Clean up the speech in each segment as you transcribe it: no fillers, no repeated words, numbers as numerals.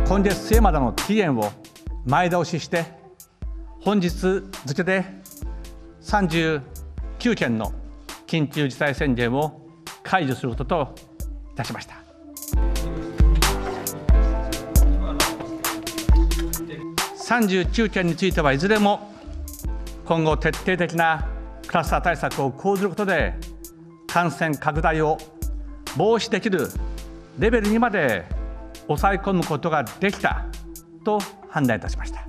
今月末までの期限を前倒しして、本日付で39県の緊急事態宣言を解除することといたしました。39県についてはいずれも今後徹底的なクラスター対策を講ずることで感染拡大を防止できるレベルにまで抑え込むことができたと判断いたしました。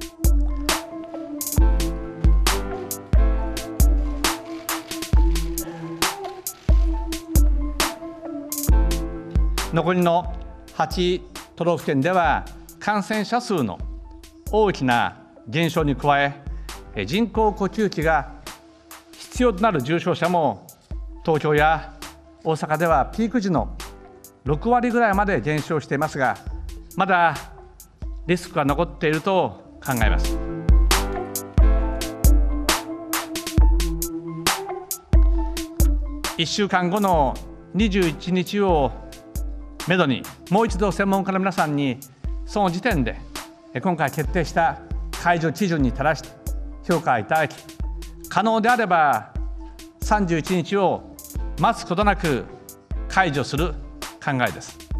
残りの8都道府県では感染者数の大きな減少に加え、人工呼吸器が必要となる重症者も東京や大阪ではピーク時の6割ぐらいまで減少していますが、まだリスクが残っていると考えます。1週間後の21日をめどに、もう一度専門家の皆さんにその時点で今回決定した解除基準に照らして評価いただき、可能であれば31日を待つことなく解除する考えです。